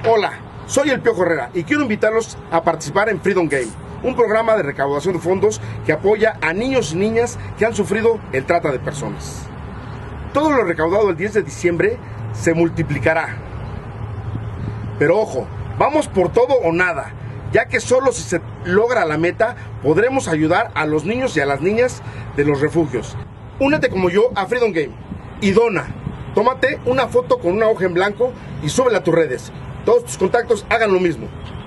Hola, soy el Piojo Herrera y quiero invitarlos a participar en Freedom Game, un programa de recaudación de fondos que apoya a niños y niñas que han sufrido el trata de personas. Todo lo recaudado el 10 de diciembre se multiplicará. Pero ojo, vamos por todo o nada, ya que solo si se logra la meta podremos ayudar a los niños y a las niñas de los refugios. Únete como yo a Freedom Game y dona. Tómate una foto con una hoja en blanco y súbela a tus redes. Todos tus contactos hagan lo mismo.